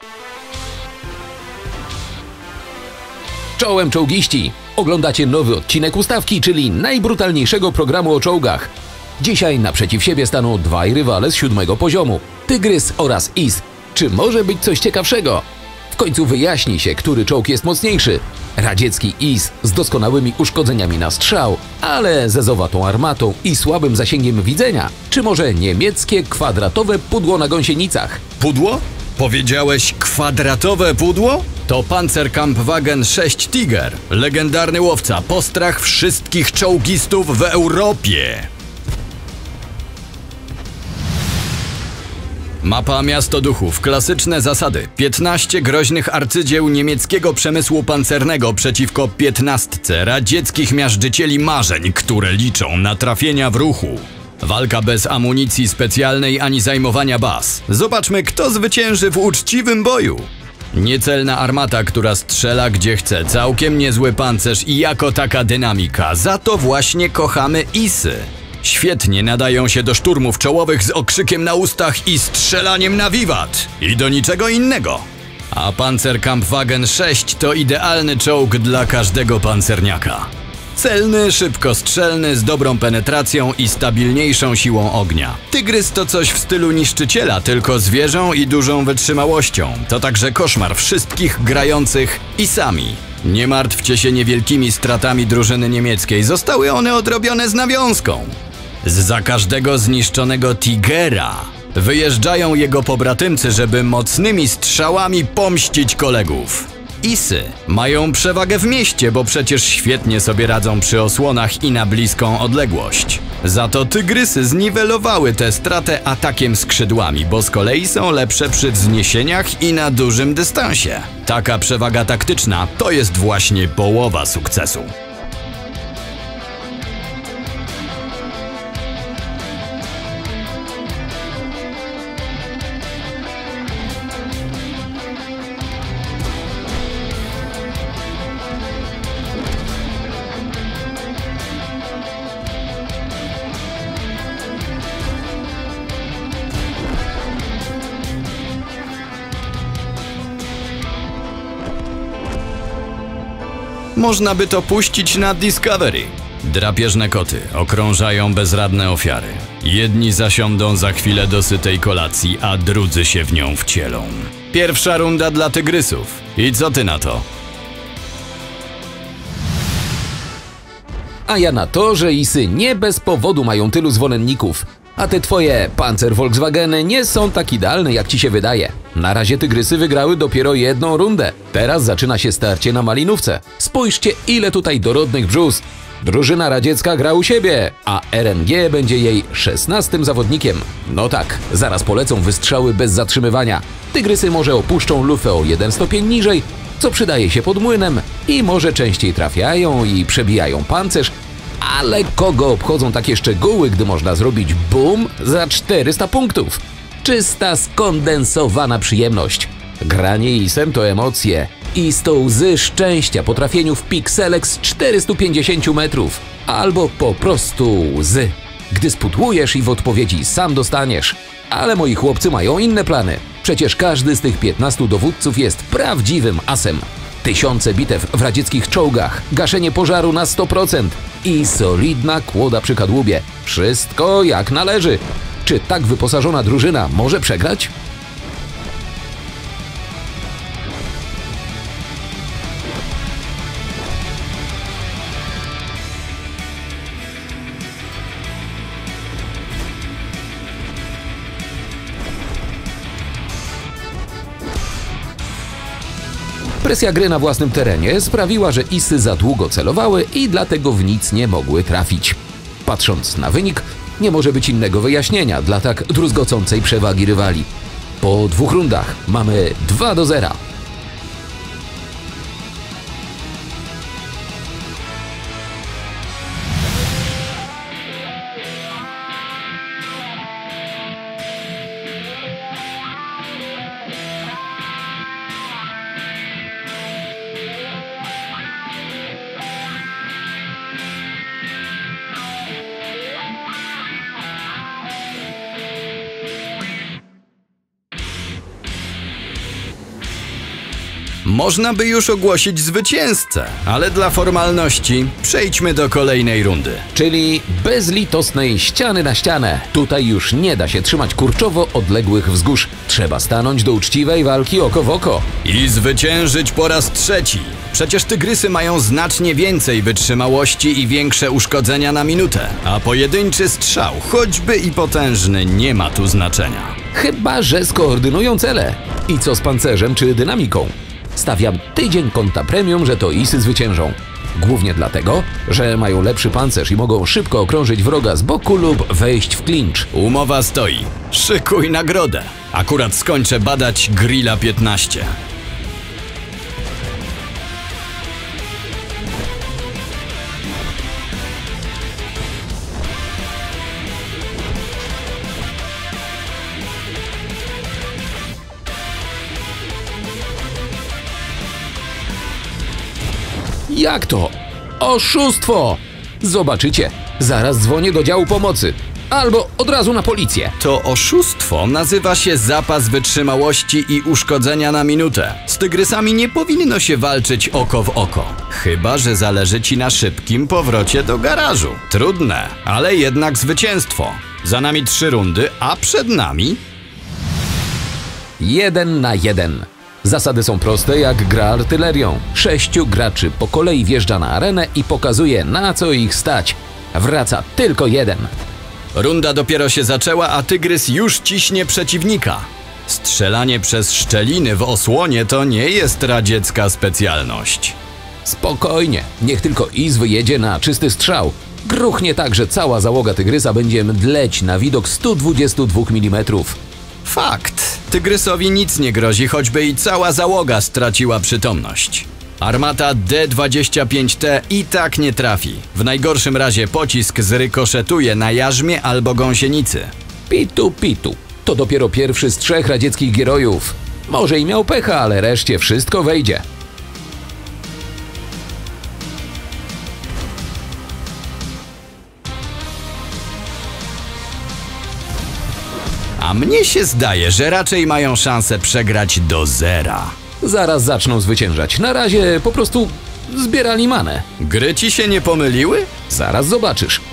Czołem czołgiści! Oglądacie nowy odcinek Ustawki, czyli najbrutalniejszego programu o czołgach. Dzisiaj naprzeciw siebie staną dwaj rywale z 7. poziomu. Tygrys oraz Is. Czy może być coś ciekawszego? W końcu wyjaśni się, który czołg jest mocniejszy. Radziecki Is z doskonałymi uszkodzeniami na strzał, ale ze zowatą armatą i słabym zasięgiem widzenia. Czy może niemieckie kwadratowe pudło na gąsienicach? Pudło? Powiedziałeś kwadratowe pudło? To Panzerkampfwagen 6 Tiger, legendarny łowca, postrach wszystkich czołgistów w Europie. Mapa Miasto Duchów, klasyczne zasady. 15 groźnych arcydzieł niemieckiego przemysłu pancernego przeciwko 15 radzieckich miażdżycieli marzeń, które liczą na trafienia w ruchu. Walka bez amunicji specjalnej ani zajmowania baz. Zobaczmy, kto zwycięży w uczciwym boju. Niecelna armata, która strzela gdzie chce, całkiem niezły pancerz i jako taka dynamika. Za to właśnie kochamy Isy. Świetnie nadają się do szturmów czołowych z okrzykiem na ustach i strzelaniem na wiwat. I do niczego innego. A Panzerkampfwagen 6 to idealny czołg dla każdego pancerniaka. Celny, szybkostrzelny, z dobrą penetracją i stabilniejszą siłą ognia. Tygrys to coś w stylu niszczyciela, tylko z wieżą i dużą wytrzymałością. To także koszmar wszystkich grających Isami. Nie martwcie się niewielkimi stratami drużyny niemieckiej, zostały one odrobione z nawiązką. Zza każdego zniszczonego Tigera wyjeżdżają jego pobratymcy, żeby mocnymi strzałami pomścić kolegów. Isy mają przewagę w mieście, bo przecież świetnie sobie radzą przy osłonach i na bliską odległość. Za to tygrysy zniwelowały tę stratę atakiem skrzydłami, bo z kolei są lepsze przy wzniesieniach i na dużym dystansie. Taka przewaga taktyczna to jest właśnie połowa sukcesu. Można by to puścić na Discovery. Drapieżne koty okrążają bezradne ofiary. Jedni zasiądą za chwilę do sytej kolacji, a drudzy się w nią wcielą. Pierwsza runda dla tygrysów. I co ty na to? A ja na to, że Isy nie bez powodu mają tylu zwolenników. A te twoje Panzer-Volkswageny nie są tak idealne, jak ci się wydaje. Na razie tygrysy wygrały dopiero jedną rundę. Teraz zaczyna się starcie na Malinówce. Spójrzcie, ile tutaj dorodnych brzus. Drużyna radziecka gra u siebie, a RNG będzie jej 16. zawodnikiem. No tak, zaraz polecą wystrzały bez zatrzymywania. Tygrysy może opuszczą lufę o 1 stopień niżej, co przydaje się pod młynem i może częściej trafiają i przebijają pancerz. Ale kogo obchodzą takie szczegóły, gdy można zrobić boom za 400 punktów? Czysta, skondensowana przyjemność. Granie Isem to emocje. Is to łzy szczęścia po trafieniu w pikselek z 450 metrów. Albo po prostu łzy, gdy spudłujesz i w odpowiedzi sam dostaniesz. Ale moi chłopcy mają inne plany. Przecież każdy z tych 15 dowódców jest prawdziwym asem. Tysiące bitew w radzieckich czołgach, gaszenie pożaru na 100% i solidna kłoda przy kadłubie. Wszystko jak należy. Czy tak wyposażona drużyna może przegrać? Presja gry na własnym terenie sprawiła, że Isy za długo celowały i dlatego w nic nie mogły trafić. Patrząc na wynik, nie może być innego wyjaśnienia dla tak druzgocącej przewagi rywali. Po 2 rundach mamy 2-0. Można by już ogłosić zwycięzcę, ale dla formalności przejdźmy do kolejnej rundy. Czyli bezlitosnej ściany na ścianę. Tutaj już nie da się trzymać kurczowo odległych wzgórz. Trzeba stanąć do uczciwej walki oko w oko. I zwyciężyć po raz trzeci. Przecież tygrysy mają znacznie więcej wytrzymałości i większe uszkodzenia na minutę, a pojedynczy strzał, choćby i potężny, nie ma tu znaczenia. Chyba że skoordynują cele. I co z pancerzem czy dynamiką? Stawiam tydzień konta premium, że to isy zwyciężą. Głównie dlatego, że mają lepszy pancerz i mogą szybko okrążyć wroga z boku lub wejść w klincz. Umowa stoi. Szykuj nagrodę. Akurat skończę badać Grilla 15. Jak to? Oszustwo! Zobaczycie, zaraz dzwonię do działu pomocy. Albo od razu na policję. To oszustwo nazywa się zapas wytrzymałości i uszkodzenia na minutę. Z tygrysami nie powinno się walczyć oko w oko. Chyba że zależy ci na szybkim powrocie do garażu. Trudne, ale jednak zwycięstwo. Za nami 3 rundy, a przed nami... 1 na 1. Zasady są proste jak gra artylerią. 6 graczy po kolei wjeżdża na arenę i pokazuje, na co ich stać. Wraca tylko jeden. Runda dopiero się zaczęła, a tygrys już ciśnie przeciwnika. Strzelanie przez szczeliny w osłonie to nie jest radziecka specjalność. Spokojnie, niech tylko Is wyjedzie na czysty strzał. Gruchnie tak, że cała załoga tygrysa będzie mdleć na widok 122 mm. Fakt. Tygrysowi nic nie grozi, choćby i cała załoga straciła przytomność. Armata D-25T i tak nie trafi. W najgorszym razie pocisk zrykoszetuje na jarzmie albo gąsienicy. Pitu, pitu. To dopiero pierwszy z 3 radzieckich gierojów. Może i miał pecha, ale reszcie wszystko wejdzie. A mnie się zdaje, że raczej mają szansę przegrać do 0. Zaraz zaczną zwyciężać. Na razie po prostu zbierali manę. Gry ci się nie pomyliły? Zaraz zobaczysz.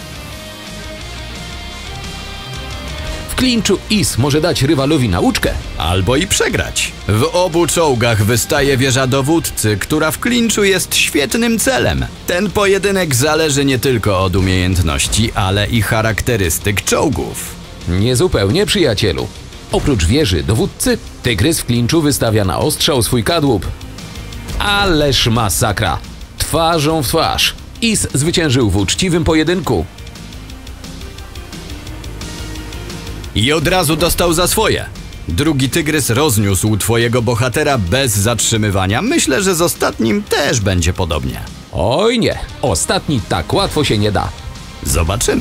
W klinczu Is może dać rywalowi nauczkę. Albo i przegrać. W obu czołgach wystaje wieża dowódcy, która w klinczu jest świetnym celem. Ten pojedynek zależy nie tylko od umiejętności, ale i charakterystyk czołgów. Niezupełnie, przyjacielu. Oprócz wieży dowódcy, tygrys w klinczu wystawia na ostrzał swój kadłub. Ależ masakra! Twarzą w twarz. Is zwyciężył w uczciwym pojedynku. I od razu dostał za swoje. Drugi tygrys rozniósł twojego bohatera bez zatrzymywania. Myślę, że z ostatnim też będzie podobnie. Oj nie, ostatni tak łatwo się nie da. Zobaczymy.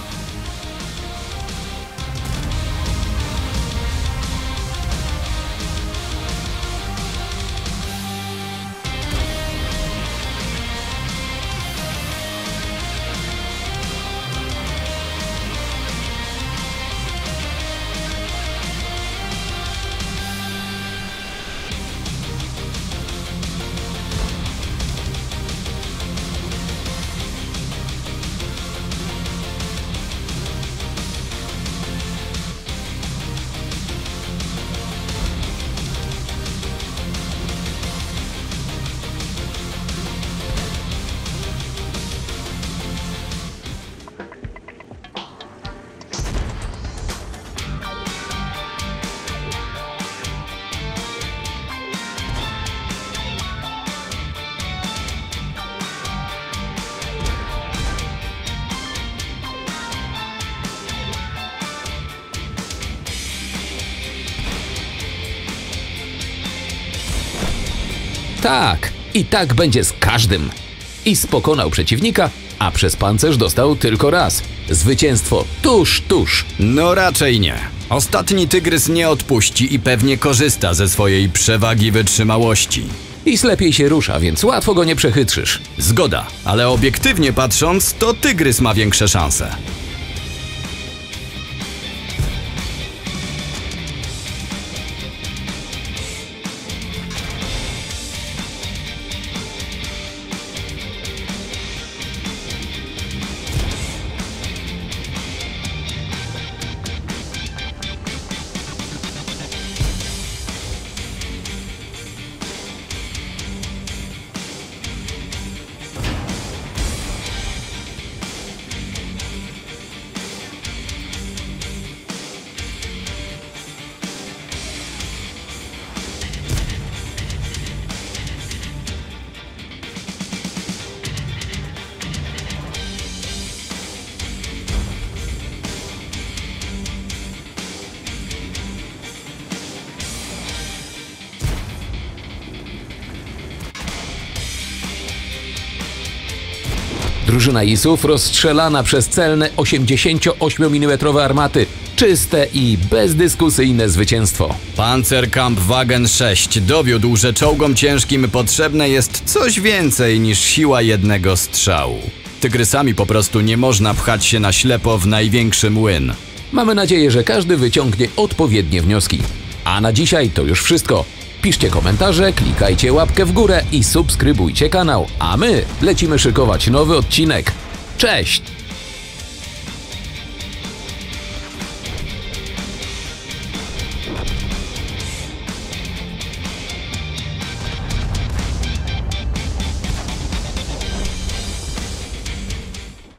Tak, i tak będzie z każdym. Is pokonał przeciwnika, a przez pancerz dostał tylko raz. Zwycięstwo tuż, tuż. No raczej nie. Ostatni tygrys nie odpuści i pewnie korzysta ze swojej przewagi wytrzymałości. Is lepiej się rusza, więc łatwo go nie przechytrzysz. Zgoda, ale obiektywnie patrząc, to tygrys ma większe szanse. Drużyna ISów rozstrzelana przez celne 88 mm armaty. Czyste i bezdyskusyjne zwycięstwo. Panzerkampfwagen 6 dowiódł, że czołgom ciężkim potrzebne jest coś więcej niż siła jednego strzału. Tygrysami po prostu nie można pchać się na ślepo w największy młyn. Mamy nadzieję, że każdy wyciągnie odpowiednie wnioski. A na dzisiaj to już wszystko. Piszcie komentarze, klikajcie łapkę w górę i subskrybujcie kanał. A my lecimy szykować nowy odcinek. Cześć!